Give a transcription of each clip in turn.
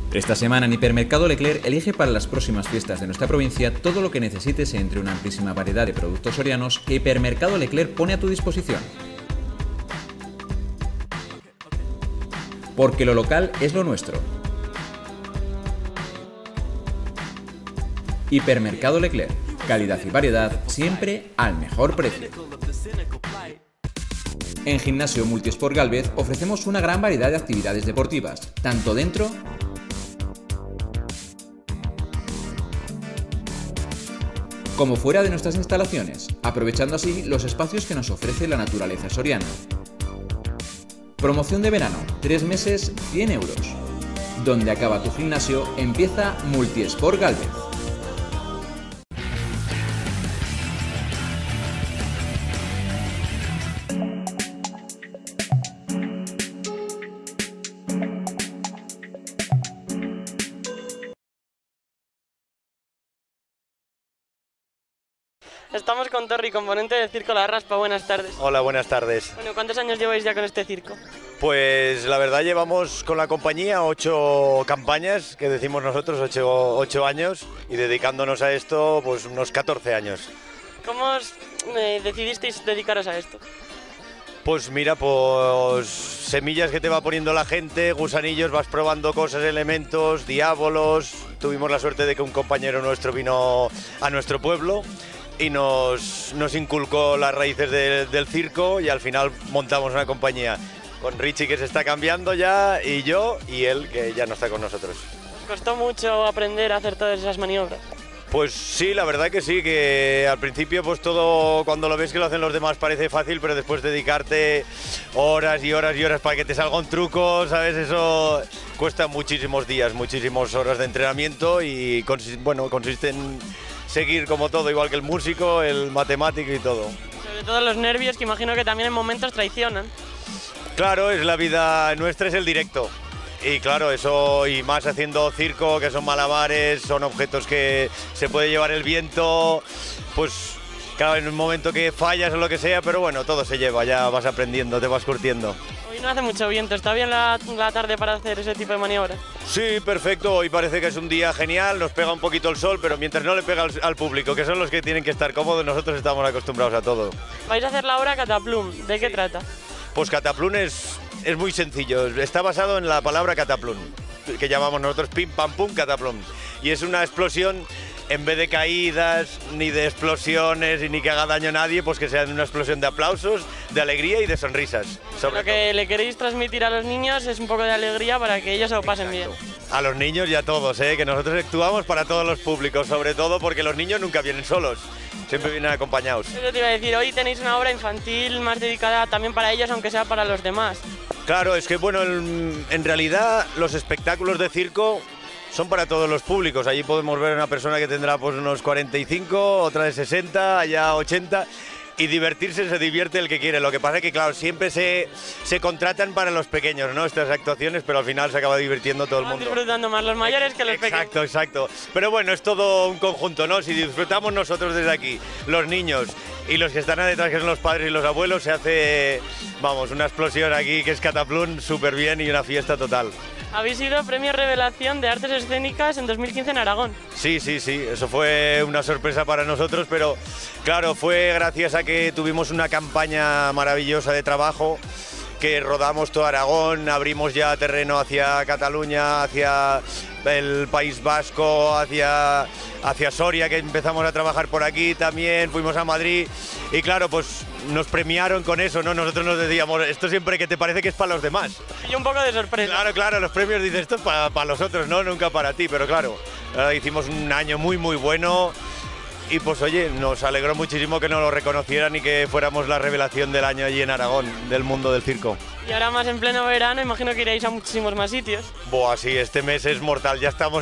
Esta semana en Hipermercado Leclerc elige para las próximas fiestas de nuestra provincia todo lo que necesites entre una amplísima variedad de productos sorianos que Hipermercado Leclerc pone a tu disposición. Porque lo local es lo nuestro. Hipermercado Leclerc, calidad y variedad siempre al mejor precio. En Gimnasio Multisport Gálvez ofrecemos una gran variedad de actividades deportivas, tanto dentro como fuera de nuestras instalaciones, aprovechando así los espacios que nos ofrece la naturaleza soriana. Promoción de verano, 3 meses, 100 euros. Donde acaba tu gimnasio, empieza Multisport Gálvez. Estamos con Torri, componente del Circo La Raspa. Buenas tardes. Hola, buenas tardes. Bueno, ¿cuántos años lleváis ya con este circo? Pues la verdad llevamos con la compañía 8 campañas, que decimos nosotros, 8 años, y dedicándonos a esto pues unos 14 años. ¿Cómo decidisteis dedicaros a esto? Pues mira, pues semillas que te va poniendo la gente, gusanillos, vas probando cosas, elementos, diábolos. Tuvimos la suerte de que un compañero nuestro vino a nuestro pueblo y nos inculcó las raíces del circo, y al final montamos una compañía con Richie, que se está cambiando ya, y yo y él, que ya no está con nosotros. ¿Os costó mucho aprender a hacer todas esas maniobras? Pues sí, la verdad que sí, que al principio pues todo, cuando lo ves que lo hacen los demás parece fácil, pero después dedicarte horas y horas y horas para que te salga un truco, ¿sabes? Eso cuesta muchísimos días, muchísimas horas de entrenamiento, y consiste en seguir como todo, igual que el músico, el matemático y todo. Sobre todo los nervios, que imagino que también en momentos traicionan. Claro, es la vida nuestra, es el directo. Y claro, eso, y más haciendo circo, que son malabares, son objetos que se puede llevar el viento, pues claro, en un momento que fallas o lo que sea, pero bueno, todo se lleva, ya vas aprendiendo, te vas curtiendo. Hoy no hace mucho viento, ¿está bien la tarde para hacer ese tipo de maniobras? Sí, perfecto, hoy parece que es un día genial, nos pega un poquito el sol, pero mientras no le pega al público, que son los que tienen que estar cómodos, nosotros estamos acostumbrados a todo. Vais a hacer la obra Cataplum, ¿de qué trata? Pues Cataplum es muy sencillo, está basado en la palabra cataplum, que llamamos nosotros pim pam pum cataplum, y es una explosión, en vez de caídas, ni de explosiones, y ni que haga daño a nadie, pues que sea una explosión de aplausos, de alegría y de sonrisas. Lo que le queréis transmitir a los niños es un poco de alegría para que ellos se lo pasen bien. A los niños y a todos, que nosotros actuamos para todos los públicos, sobre todo porque los niños nunca vienen solos, siempre vienen acompañados. Eso te iba a decir, hoy tenéis una obra infantil más dedicada también para ellos, aunque sea para los demás. Claro, es que bueno, en realidad los espectáculos de circo son para todos los públicos. Allí podemos ver a una persona que tendrá pues unos 45, otra de 60, allá 80... y divertirse, se divierte el que quiere. Lo que pasa es que, claro, siempre se contratan para los pequeños, ¿no? Estas actuaciones, pero al final se acaba divirtiendo todo el mundo. Disfrutando más los mayores que los pequeños. Exacto. Pero bueno, es todo un conjunto, ¿no? Si disfrutamos nosotros desde aquí, los niños y los que están detrás, que son los padres y los abuelos, se hace, vamos, una explosión aquí que es Cataplum súper bien, y una fiesta total. Habéis sido premio Revelación de Artes Escénicas en 2015 en Aragón. Sí, eso fue una sorpresa para nosotros, pero claro, fue gracias a que tuvimos una campaña maravillosa de trabajo, que rodamos todo Aragón, abrimos ya terreno hacia Cataluña, hacia el País Vasco, hacia Soria, que empezamos a trabajar por aquí también, fuimos a Madrid, y claro, pues nos premiaron con eso, ¿no? Nosotros nos decíamos, esto siempre que te parece que es para los demás. Y un poco de sorpresa. Claro, los premios dicen, esto es para los otros, ¿no? Nunca para ti, pero claro, hicimos un año muy bueno. Y pues oye, nos alegró muchísimo que nos lo reconocieran y que fuéramos la revelación del año allí en Aragón, del mundo del circo. Y ahora más en pleno verano, imagino que iréis a muchísimos más sitios. Buah, sí, este mes es mortal, ya acabamos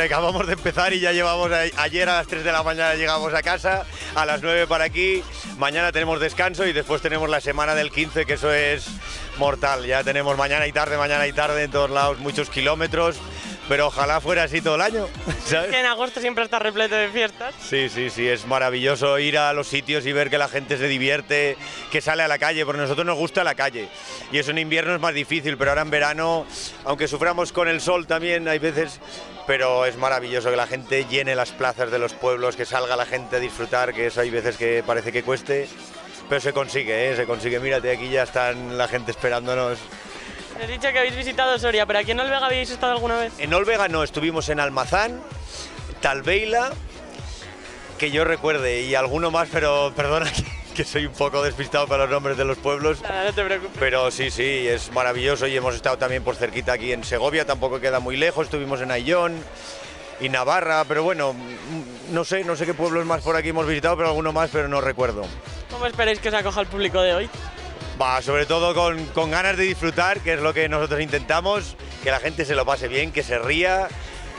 de empezar y ya llevamos, ayer a las 3 de la mañana llegamos a casa, a las 9 para aquí, mañana tenemos descanso y después tenemos la semana del 15, que eso es mortal, ya tenemos mañana y tarde en todos lados, muchos kilómetros. pero ojalá fuera así todo el año, ¿sabes? Que en agosto siempre está repleto de fiestas. Sí, sí, sí, es maravilloso ir a los sitios y ver que la gente se divierte, que sale a la calle, porque a nosotros nos gusta la calle. Y eso en invierno es más difícil, pero ahora en verano, aunque suframos con el sol también hay veces, pero es maravilloso que la gente llene las plazas de los pueblos, que salga la gente a disfrutar, que eso hay veces que parece que cueste, pero se consigue, se consigue. Mírate, aquí ya están la gente esperándonos. He dicho que habéis visitado Soria, pero aquí en Olvega habéis estado alguna vez. En Olvega no, estuvimos en Almazán, Talbeila, que yo recuerde, y alguno más, pero perdona que soy un poco despistado para los nombres de los pueblos. Nada, no te preocupes. Pero sí, sí, es maravilloso y hemos estado también por cerquita aquí en Segovia, tampoco queda muy lejos, estuvimos en Ayllón y Navarra, pero bueno, no sé qué pueblos más por aquí hemos visitado, pero alguno más, pero no recuerdo. ¿Cómo esperáis que se acoja el público de hoy? Va, sobre todo con ganas de disfrutar, que es lo que nosotros intentamos, que la gente se lo pase bien, que se ría,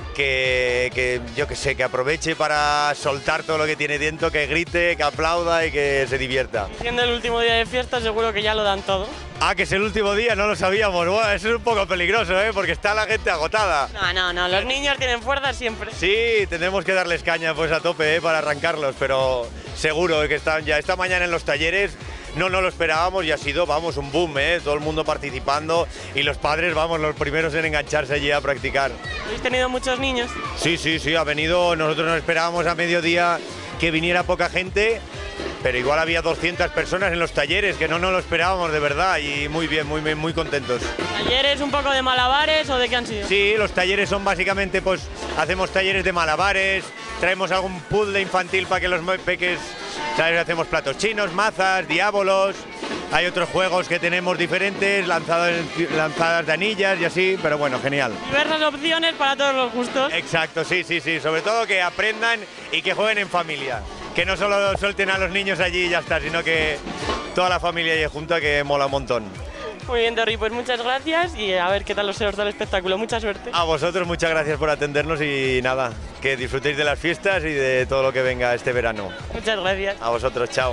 que yo que sé, que aproveche para soltar todo lo que tiene dentro, que grite, que aplauda y que se divierta. Siendo el último día de fiesta, seguro que ya lo dan todo. Ah, que es el último día, no lo sabíamos. Bueno, eso es un poco peligroso, porque está la gente agotada. No, los niños tienen fuerza siempre. Sí, tendremos que darles caña pues a tope, para arrancarlos, pero seguro que están ya esta mañana en los talleres. No lo esperábamos y ha sido, vamos, un boom, todo el mundo participando y los padres, vamos, los primeros en engancharse allí a practicar. ¿Habéis tenido muchos niños? Sí, ha venido, nosotros nos esperábamos a mediodía que viniera poca gente, pero igual había 200 personas en los talleres, que no nos lo esperábamos de verdad y muy bien, muy contentos. ¿Talleres un poco de malabares o de qué han sido? Sí, los talleres son básicamente, pues, hacemos talleres de malabares, traemos algún puzzle infantil para que los peques, ¿sabes? Hacemos platos chinos, mazas, diábolos, hay otros juegos que tenemos diferentes, lanzadas de anillas y así, pero bueno, genial. Diversas opciones para todos los gustos. Exacto, sí, sobre todo que aprendan y que jueguen en familia, que no solo suelten a los niños allí y ya está, sino que toda la familia allí junta, que mola un montón. Muy bien, Terry, pues muchas gracias y a ver qué tal os da el espectáculo. Mucha suerte. A vosotros muchas gracias por atendernos y nada, que disfrutéis de las fiestas y de todo lo que venga este verano. Muchas gracias. A vosotros, chao.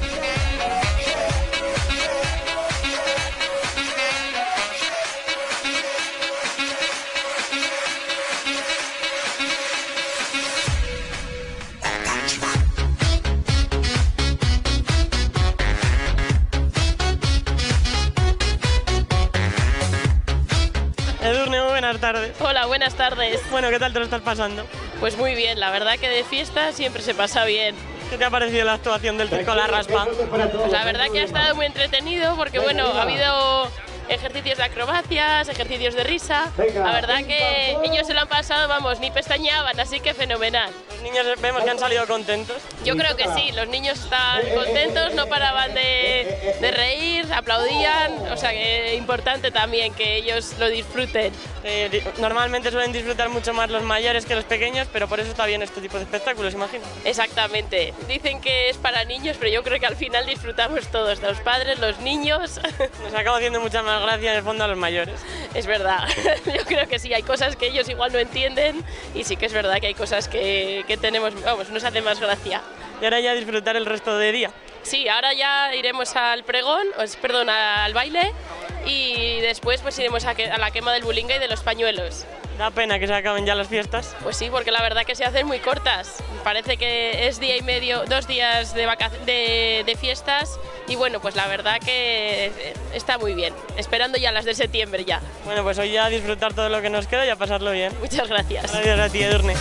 Edurne, muy buenas tardes. Hola, buenas tardes. Bueno, ¿qué tal te lo estás pasando? Pues muy bien, la verdad que de fiesta siempre se pasa bien. ¿Qué te ha parecido la actuación del Circo La Raspa? Pues la verdad que ha estado muy entretenido porque bueno, ha habido ejercicios de acrobacias, ejercicios de risa. La verdad que ellos se lo han pasado, vamos, ni pestañeaban, así que fenomenal. Los niños vemos que han salido contentos. Yo creo que sí, los niños están contentos, no paraban de reír, aplaudían, o sea que es importante también que ellos lo disfruten. Normalmente suelen disfrutar mucho más los mayores que los pequeños, pero por eso está bien este tipo de espectáculos, imagino. Exactamente, dicen que es para niños, pero yo creo que al final disfrutamos todos, los padres, los niños. Nos acaba haciendo mucha más gracia en el fondo a los mayores. Es verdad, yo creo que sí, hay cosas que ellos igual no entienden y sí que es verdad que hay cosas que tenemos, vamos, nos hace más gracia. Y ahora ya disfrutar el resto de día. Sí, ahora ya iremos al pregón, al baile y después pues iremos a la quema del bulinga y de los pañuelos. Da pena que se acaben ya las fiestas. Pues sí, porque la verdad que se hacen muy cortas. Parece que es día y medio, 2 días de fiestas y bueno, pues la verdad que está muy bien. Esperando ya las de septiembre ya. Bueno, pues hoy ya a disfrutar todo lo que nos queda y a pasarlo bien. Muchas gracias. Gracias a ti, Edurne.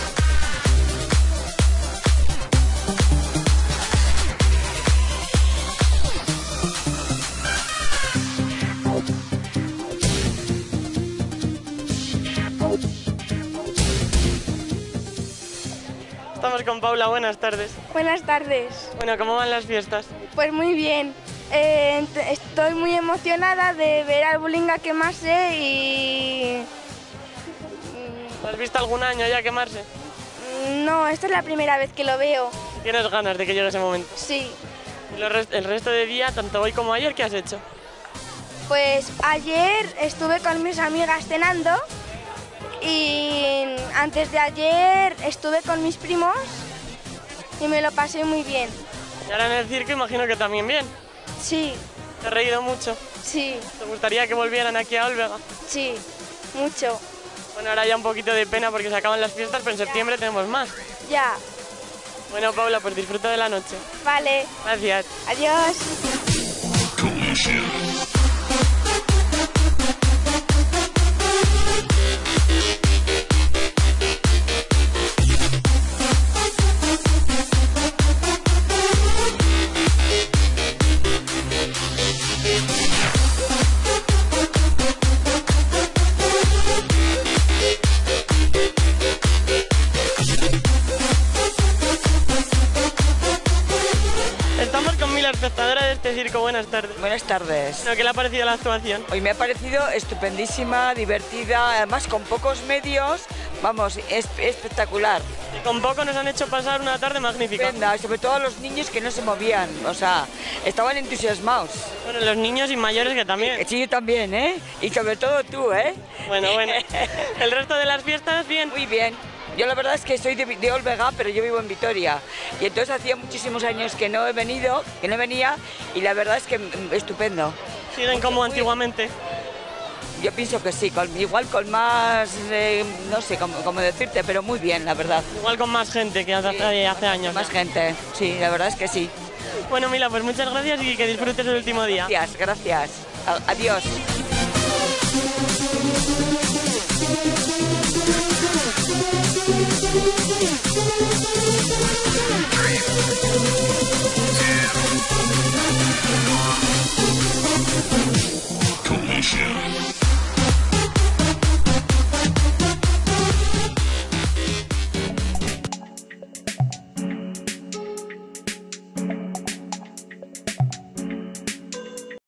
Estamos con Paula, buenas tardes. Buenas tardes. Bueno, ¿cómo van las fiestas? Pues muy bien. Estoy muy emocionada de ver al bulinga quemarse y... ¿Lo has visto algún año ya quemarse? No, esta es la primera vez que lo veo. ¿Tienes ganas de que llegue ese momento? Sí. ¿Y el resto de día, tanto hoy como ayer, qué has hecho? Pues ayer estuve con mis amigas cenando y antes de ayer estuve con mis primos y me lo pasé muy bien. Y ahora en el circo imagino que también bien. Sí. ¿Te has reído mucho? Sí. ¿Te gustaría que volvieran aquí a Olvega? Sí, mucho. Bueno, ahora ya un poquito de pena porque se acaban las fiestas, pero en septiembre tenemos más. Ya. Bueno, Paula, pues disfruta de la noche. Vale. Gracias. Adiós. Estamos con Mila, espectadora de este circo. Buenas tardes. Buenas tardes. Bueno, ¿qué le ha parecido la actuación? Hoy me ha parecido estupendísima, divertida, además con pocos medios, vamos, es espectacular. Y con poco nos han hecho pasar una tarde magnífica. Estupenda, sobre todo los niños que no se movían, o sea, estaban entusiasmados. Bueno, los niños y mayores que también. Sí, yo también, ¿eh? Y sobre todo tú, ¿eh? Bueno. El resto de las fiestas, bien. Muy bien. Yo la verdad es que soy de Olvega, pero yo vivo en Vitoria. Y entonces hacía muchísimos años que no venía, y la verdad es que estupendo. ¿Siguen como antiguamente? Yo pienso que sí, igual con más, no sé cómo decirte, pero muy bien, la verdad. Igual con más gente que hace años. Más gente, sí, la verdad es que sí. Bueno, Mila, pues muchas gracias y que disfrutes el último día. Gracias. Adiós. Thank you.